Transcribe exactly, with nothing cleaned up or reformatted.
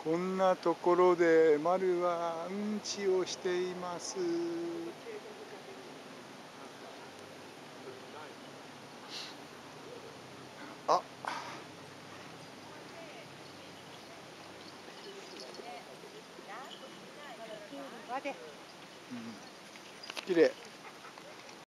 こんなところで丸はうんちをしています。あ、うん、綺麗。